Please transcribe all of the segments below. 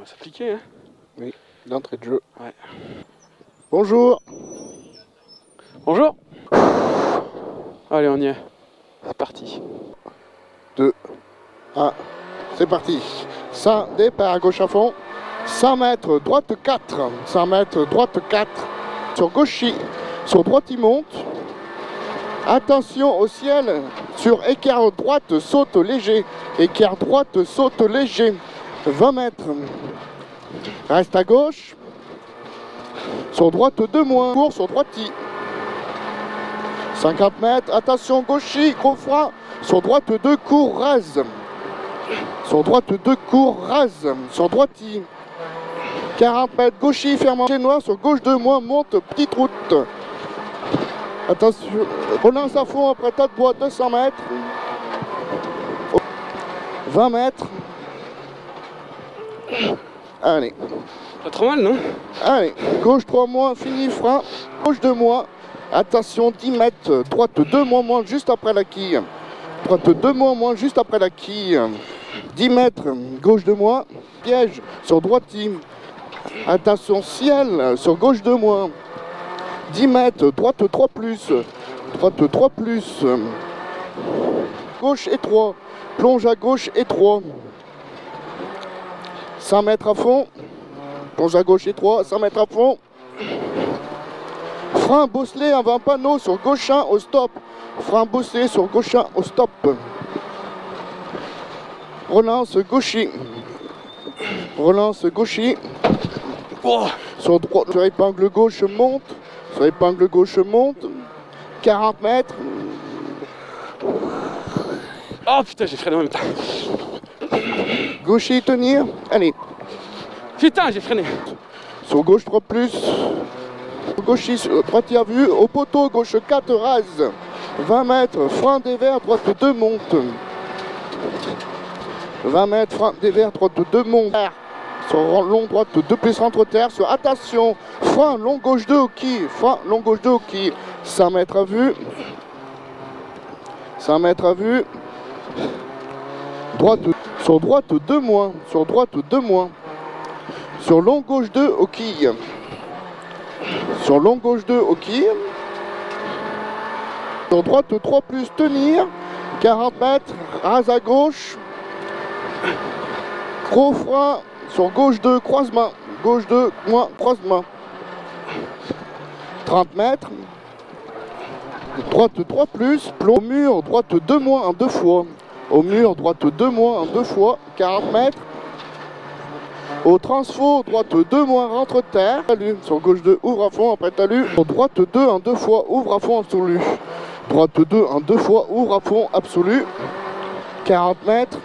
va s'appliquer, hein. Oui, d'entrée de jeu. Ouais. Bonjour. Bonjour. Allez, on y est. C'est parti. 2, 1, c'est parti. 100, départ à gauche à fond. 100 mètres, droite 4. 100 mètres, droite 4. Sur gauche, sur droite, il monte. Attention au ciel. Sur écart droite, saute léger. Écart droite, saute léger. 20 mètres. Reste à gauche. Sur droite 2 moins. Cours sur droite. 50 mètres. Attention gauchi. Gros frein. Sur droite 2 cours rase. Sur droite 2 cours rase. Sur droite. 40 mètres. Gauchi. Ferme noir. Sur gauche 2 moins. Monte. Petite route. Attention. Relance à fond après tas de bois. 200 mètres. 20 mètres. Allez. Pas trop mal, non? Allez, gauche 3 moins, fini, frein. Gauche 2 moins. Attention, 10 mètres. Droite 2 moins, juste après la quille. Droite 2 moins, juste après la quille. 10 mètres. Gauche 2 moins. Piège sur droite. Attention, ciel sur gauche 2 moins. 10 mètres. Droite 3 plus. Droite 3 plus. Gauche et 3. Plonge à gauche et 3. 100 mètres à fond. Plonge à gauche et 3, 100 mètres à fond. Frein bosselé avant panneau sur gauche 1 au stop. Frein bosselé sur gauche 1 au stop. Relance gauchi. Relance gauchi. Oh. Sur droite, sur épingle gauche monte. Sur épingle gauche monte. 40 mètres. Oh putain, j'ai freiné en même temps. Gauchi tenir. Allez. Putain, j'ai freiné. Sur gauche 3 plus. Gauchiste, droite à vue. Au poteau, gauche 4 rase. 20 mètres, frein des verts, droite 2 monte. 20 mètres, frein des verts, droite 2 monte. Sur long droite 2 plus rentre terre. Sur attention, frein long gauche 2 au quille. Frein long gauche 2 au quille. 100 mètres à vue. 100 mètres à vue. Droite, sur droite 2 moins. Sur droite 2 moins. Sur long gauche 2 au quille. Sur long gauche 2 au quille. Sur droite 3 plus tenir. 40 mètres. Rase à gauche. Gros frein. Sur gauche 2 croisement. Gauche 2 moins croisement. 30 mètres. Droite 3 plus. Plomb au mur. Droite 2 moins en 2 fois. Au mur. Droite 2 moins en 2 fois. 40 mètres. Au transfo, droite 2 moins, rentre terre. Talus. Sur gauche 2, ouvre à fond, après talus. Sur droite 2 en 2 fois, ouvre à fond absolu. Droite 2 en 2 fois, ouvre à fond absolu. 40 mètres.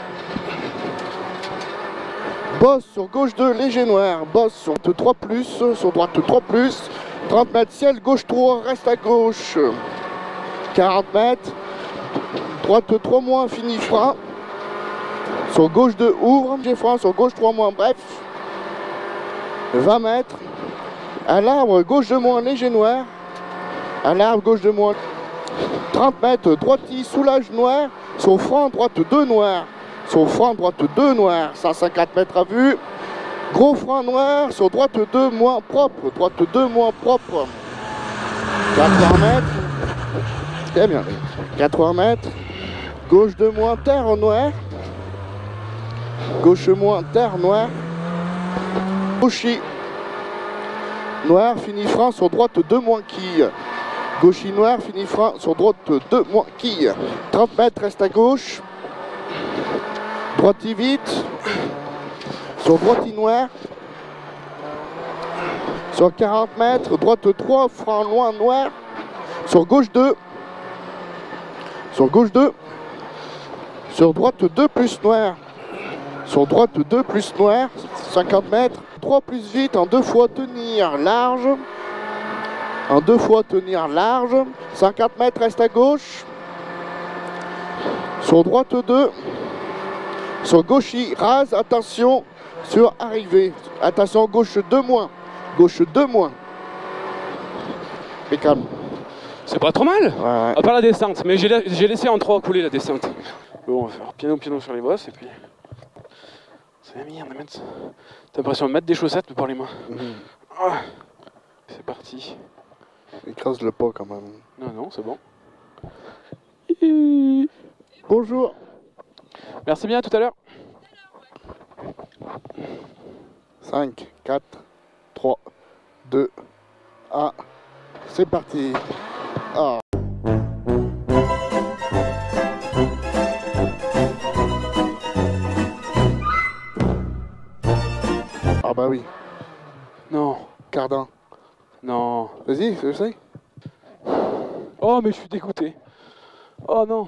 Bosse sur gauche 2, léger noir. Bosse sur 3 plus, sur droite 3 plus. 30 mètres, ciel, gauche 3, reste à gauche. 40 mètres. Droite 3 moins, fini frein. Sur gauche 2, ouvre, j'ai frein, sur gauche 3 moins, bref. 20 mètres. À l'arbre, gauche 2 moins, léger noir. À l'arbre, gauche 2 moins. 30 mètres, droite, soulage noir. Sur frein, droite 2 noir. Sur frein, droite 2 noir. 150 mètres à vue. Gros frein noir, sur droite 2 moins propre. Droite 2 moins propre. 80 mètres. Très bien. 80 mètres. Gauche 2 moins, terre en noir. Gauche moins, terre noire. Gauchi. Noir, fini frein sur droite 2 moins quille. Gauchi noir, fini frein sur droite 2 moins quille. 30 mètres, reste à gauche. Droite vite. Sur droite noir. Sur 40 mètres, droite 3, frein loin noir. Sur gauche 2. Sur gauche 2. Sur droite 2 plus noir. Sur droite 2 plus noir, 50 mètres, 3 plus vite, en 2 fois tenir large. En 2 fois tenir large, 50 mètres, reste à gauche. Sur droite 2. Sur gauche, rase, attention, sur arrivée. Attention, gauche 2 moins. Gauche 2 moins. Et calme. C'est pas trop mal. Ouais. À part la descente, mais j'ai laissé en 3 couler la descente. Bon, on va faire piano sur les bosses et puis... C'est la merde, t'as l'impression de mettre des chaussettes par les mains. Ah, c'est parti. Écrase-le pas quand même. Non, non, c'est bon. Bonjour. Merci bien, à tout à l'heure. 5, 4, 3, 2, 1. C'est parti. Ah. Ah bah oui. Non. Cardin. Non. Vas-y, je sais. Oh, mais je suis dégoûté. Oh non.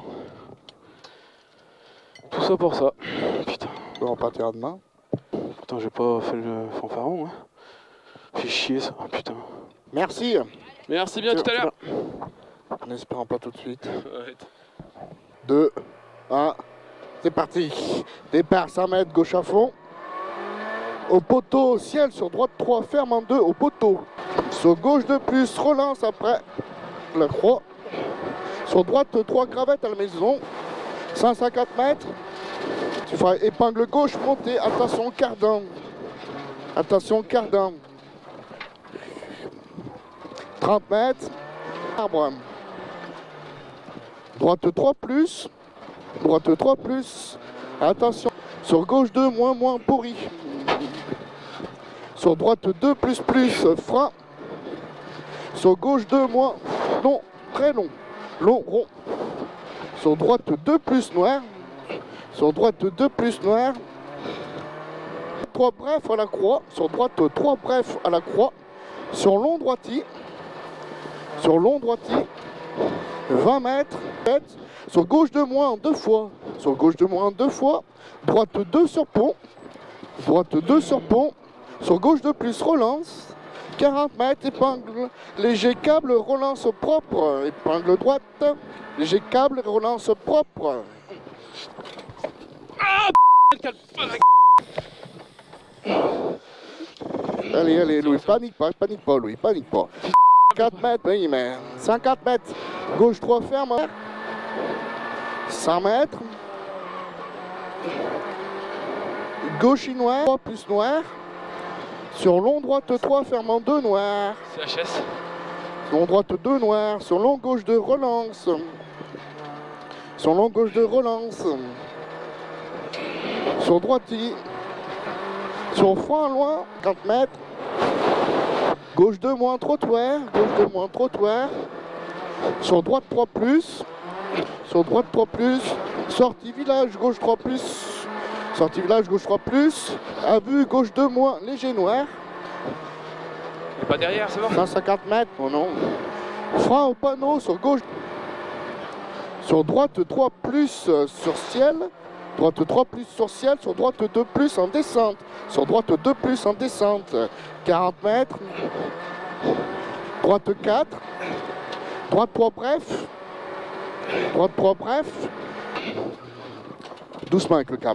Tout ça pour ça. Putain. On va repartir demain. Pourtant, j'ai pas fait le fanfaron. Hein. Fait chier ça. Putain. Merci. Merci bien, tout à l'heure. En espérant pas tout de suite. Arrête. 2, 1. C'est parti. Départ 100 mètres, gauche à fond. Au poteau, ciel sur droite 3, ferme en 2 au poteau. Sur gauche de plus, relance après la croix. Sur droite 3, cravette à la maison. 150 mètres. Tu feras épingle gauche, montée. Attention, cardan. Attention, cardan. 30 mètres. Arbre. Droite 3 plus. Droite 3 plus. Attention. Sur gauche 2, moins, pourri. Sur droite 2 plus, frein. Sur gauche 2 moins, long, très long. Long, rond. Sur droite 2 plus noir. Sur droite 2 plus noir. 3 bref à la croix. Sur droite 3 bref à la croix. Sur long droiti. Sur long droiti. 20 mètres. Sur gauche de moins 2 fois. Sur gauche de moins 2 fois. Droite 2 sur pont. Droite 2 sur pont. Sur gauche de plus, relance. 40 mètres, épingle. Léger câble, relance propre. Épingle droite. Léger câble, relance propre. Ah, Allez, Louis, panique pas, Louis, panique pas. 4 mètres, oui, mais 50 mètres. Gauche 3 ferme. 100 mètres. Gauche noir, 3 plus noir. Sur long droite 3, ferme en 2 noir. CHS. Long droite 2 noir. Sur long gauche de relance. Sur long gauche de relance. Sur droite, sur frein loin, 40 mètres. Gauche 2 moins trottoir. Gauche 2 moins trottoir. Sur droite 3 plus. Sur droite 3 plus. Sortie village, gauche 3 plus. Sortie village, gauche 3 plus. À vue, gauche 2 moins, léger noir. Et pas derrière, c'est bon. 150 mètres, oh non. Frein au panneau, sur gauche. Sur droite 3 plus sur ciel. Droite 3 plus sur ciel. Sur droite 2 plus en descente. Sur droite 2 plus en descente. 40 mètres. Droite 4. Droite 3 bref. Droite 3 bref. Doucement avec le câble.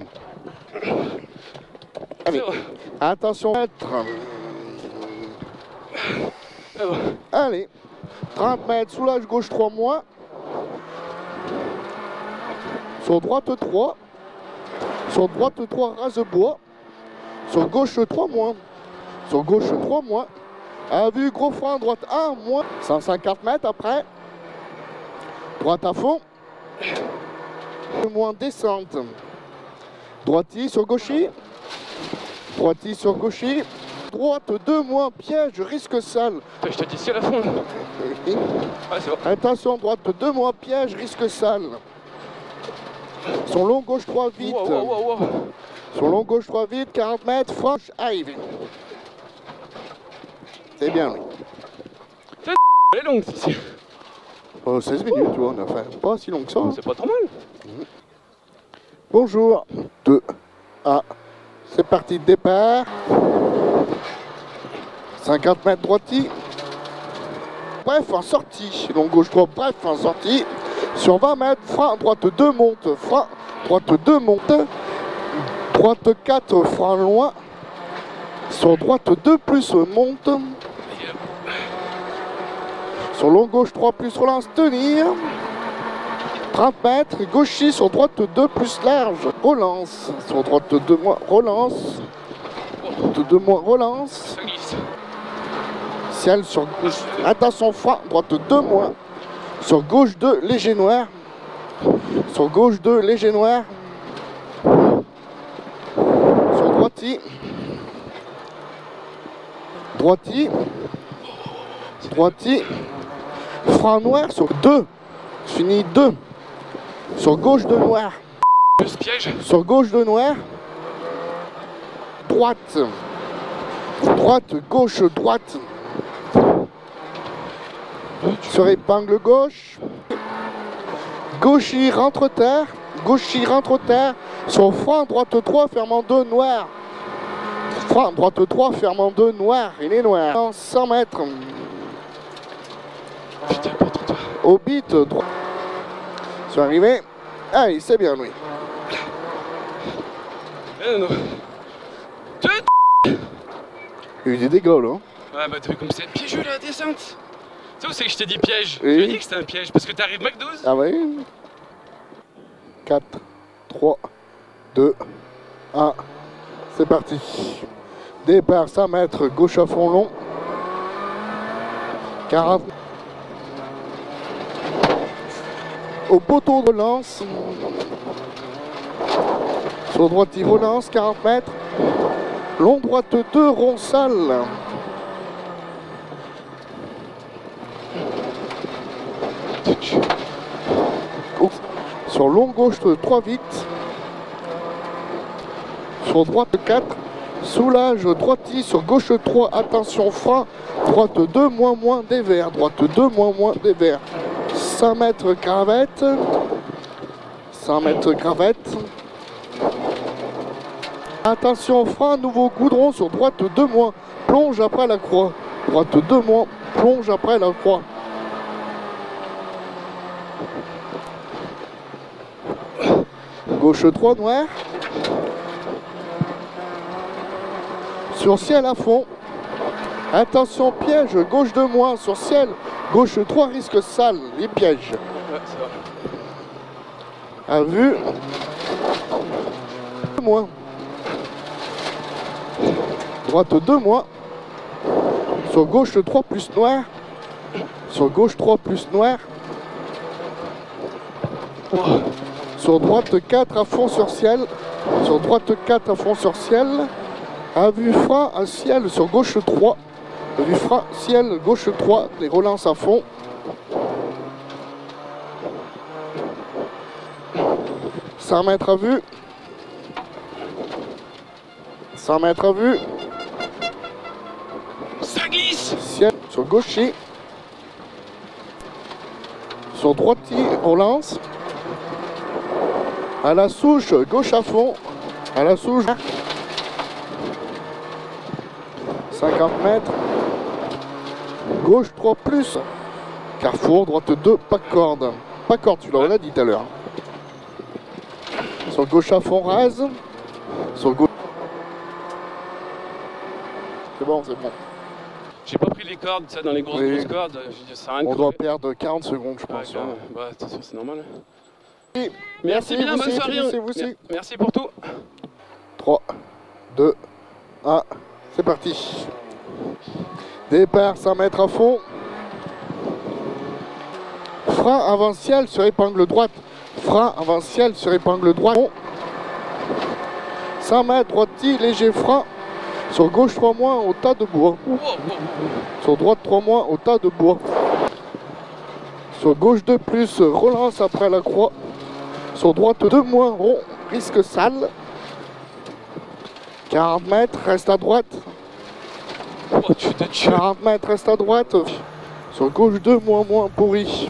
Allez, attention, mètres. Allez, 30 mètres, soulage gauche 3 moins. Sur droite 3. Sur droite 3, rase-bois. Sur gauche 3 moins. Sur gauche 3 moins. À vue, gros frein, droite 1 moins. 150 mètres après. Droite à fond. Moins descente. Droiti sur gauchi. Droiti sur gauchi. Droite 2 moins piège, risque sale. Je te dis si à la fin. Ouais, c'est bon. Attention, droite 2 moins piège, risque sale. Sur long gauche 3 vite. Wow. Sur long gauche 3 vite, 40 mètres, franche, arrive. C'est bien, oui. Elle est longue ici. Oh, 16 minutes, tu vois, on a fait pas si long que ça. C'est pas trop mal. Bonjour. 2, 1. C'est parti, départ. 50 mètres droiti. Bref, en sortie. Long gauche 3, bref, en sortie. Sur 20 mètres, frein, droite 2 monte. Frein, droite 2 monte. Droite 4, frein loin. Sur droite 2 plus monte. Sur long gauche 3 plus relance, tenir. 30 mètres, gauchis sur droite 2 plus large, relance, sur droite 2 moins, relance, 2 moins, relance, Ça glisse. ciel sur gauche, attention frein, droite 2 moins, sur gauche 2, léger noir, sur gauche 2, léger noir, sur droiti, droiti, droiti, frein noir sur 2, fini 2, sur gauche 2 noir, Ce piège. sur gauche 2 noir, droite, droite, gauche, droite, sur épingle gauche, gauchis rentre terre, gauchis rentre terre, sur frein droite 3 fermant 2 noir, frein droite 3 fermant 2 noir, il est noir, 100 mètres, Putain, pas trop toi. au bit droit, sur arrivé, allez c'est bien lui, Eh non. il y a eu des dégâts là, Ouais, bah t'as vu comme c'est piégeux la descente. Tu sais où c'est que je t'ai dit piège? Oui. Je t'ai dit que c'était un piège parce que t'arrives Mac 12. ah oui, 4, 3, 2, 1, c'est parti. Départ 100 mètres, gauche à fond long. 40. Au poteau de relance. Sur droite, il relance, 40 mètres. Long droite 2, rond sale. Sur long gauche 3 vite. Sur droite 4. Soulage droiti sur gauche 3. Attention frein. Droite 2 moins des verts. Droite 2 moins des verts. 100 mètres cravette. 100 mètres cravette. Attention frein. Nouveau goudron sur droite 2 moins. Plonge après la croix. Droite 2 moins. Plonge après la croix. Gauche 3 noir. Sur ciel à fond. Attention piège, gauche 2 moins sur ciel. Gauche 3 risque sale, les pièges. Ouais, ça va. À vue. Moins. Droite 2 moins. Sur gauche 3 plus noir. Sur gauche 3 plus noir. Sur droite 4 à fond sur ciel. Sur droite 4 à fond sur ciel. À vue frein à ciel sur gauche 3. À vue frein ciel gauche 3. Les relances à fond. « 100 mètres à vue. 100 mètres à vue. Ça glisse. Ciel sur gaucher. Sur droiti, relance. À la souche, gauche à fond. À la souche. 50 mètres. Gauche 3 plus. Carrefour, droite 2, pas de corde. Pas de corde, tu l'as dit tout à l'heure. Sur gauche à fond, rase. Sur gauche. C'est bon, c'est bon. J'ai pas pris les cordes, ça, dans les grosses cordes. J'ai dit, ça sert à rien de On doit courir. perdre 40 secondes, je Ouais, pense. quand même. Bah, de toute façon, c'est normal. Oui. Merci bien, vous bonne aussi, soirée. vous aussi. Merci pour tout. 3, 2, 1, c'est parti. Départ 100 mètres à fond. Frein avant ciel sur épingle droite. Frein avant ciel sur épingle droite. 100 mètres droiti, léger frein. Sur gauche 3 moins au tas de bois. Sur droite 3 moins au tas de bois. Sur gauche 2 plus, relance après la croix. Sur droite 2 moins, rond, risque sale. 40 mètres, reste à droite. Oh, tu te tues. 40 mètres, reste à droite. Sur gauche 2 moins, pourri.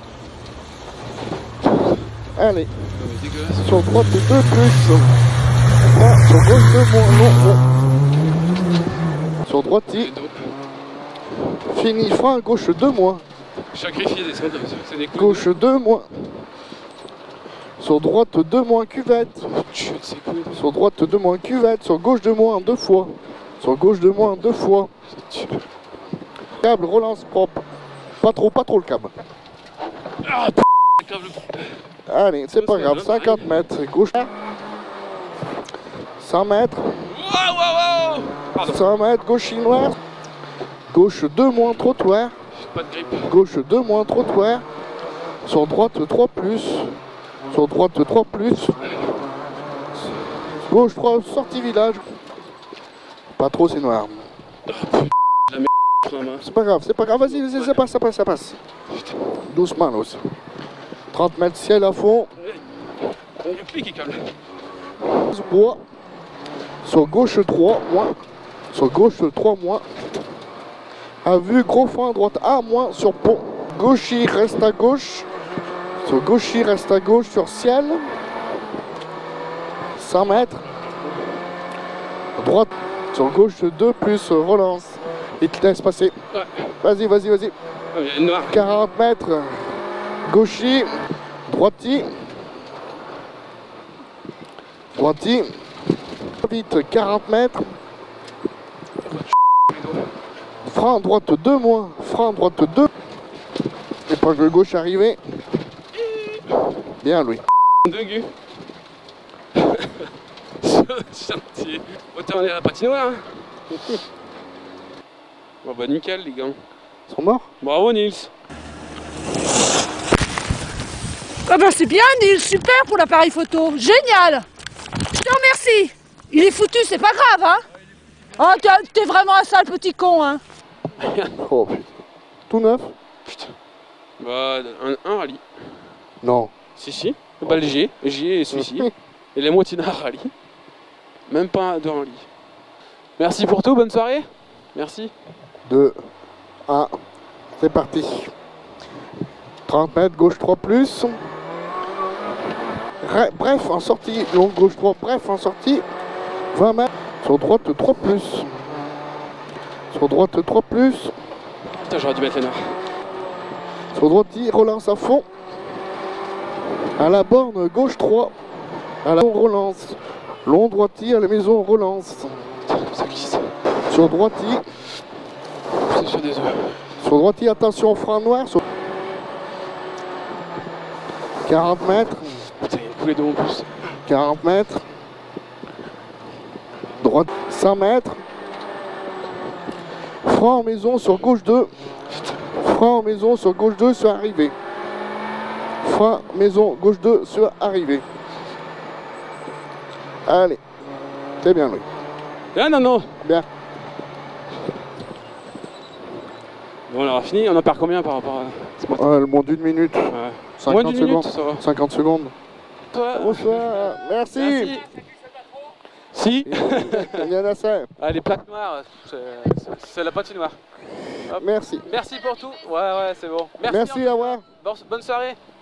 Allez, Dégueulasse. sur droite 2 plus. Ah, sur gauche 2 moins, non, rond. Sur droite, Les dos. fini, frein, gauche 2 moins. Sacrifier des cendres, c'est des coups. Gauche 2 moins. Sur droite 2 moins cuvette. Tu de ses couilles. Sur droite 2 moins cuvette. Sur gauche 2 moins 2 fois. Sur gauche 2 moins 2 fois. Câble, relance propre. Pas trop le câble. Ah, p***, grave le... Allez, c'est pas grave, 50 mètres, gauche. 100 mètres. Pardon. 100 mètres, gauche chinoise. Gauche 2 moins trottoir. Pas de grippe. Gauche 2 moins trottoir. Sur droite 3 plus. Sur droite 3 plus. Gauche 3, sortie village. Pas trop, c'est noir. C'est pas grave, vas-y, vas-y, ça passe. Doucement, là aussi. 30 mètres ciel à fond. Le clic est calme. Bois. Sur gauche 3, moins. Sur gauche 3, moins. À vue, gros fond à droite, A, moins, sur pont. Gauchy reste à gauche. Sur gauchy reste à gauche, sur ciel. 100 mètres. Droite. Sur gauche 2, plus relance. Il te laisse passer. Ouais. Vas-y. Noir. 40 mètres. Gauchy. Droiti. Vite, 40 mètres. Frein droite 2 moins. Frein droite 2. Épingle gauche arrivé. Bien, Louis. Deux gus. Chantier. Autant aller à la patinoire. Bon bah nickel les gars. Ils sont morts? Bravo Nils. Ah bah c'est bien Nils, super pour l'appareil photo, génial. Je te remercie. Il est foutu, c'est pas grave hein. Ah t'es vraiment un sale petit con hein. Oh putain. Tout neuf? Putain. Bah un rallye. Non. Si. Bah le G et celui-ci. Et la moitié d'un rallye. Même pas de rallye. Merci pour tout, bonne soirée. Merci. 2, 1, c'est parti. 30 mètres, gauche 3 plus. Bref, en sortie, long gauche 3, bref, en sortie. 20 mètres, sur droite 3 plus. Sur droite 3 plus. Putain, j'aurais dû mettre les noirs. Sur droite, il relance à fond. À la borne, gauche 3. À la borne, relance. Long droiti, à la maison, relance. Ça glisse. Sur droiti. C'est sur des œufs. Sur droiti, attention, frein noir. Sur 40 mètres. Putain, il y a une coulée d'eau en plus. 40 mètres. Droite 100 mètres. Frein en maison sur gauche 2. Frein en maison sur gauche 2 sur arrivée. Frein maison gauche 2 sur arrivée. Allez. C'est bien Louis. Ah non. Bien. Bon, on aura fini. On en perd combien par rapport à ce matin? Le monde d'une minute. Ouais. 50 Moins d'une secondes. minute, ça va. 50 secondes. Toi. Bonsoir. Merci. Si. Il y en a 5. Ah, les plaques noires, c'est la patinoire. Hop. Merci. Merci pour tout. Ouais, c'est bon. Merci, en au revoir. tout cas. Bonne soirée.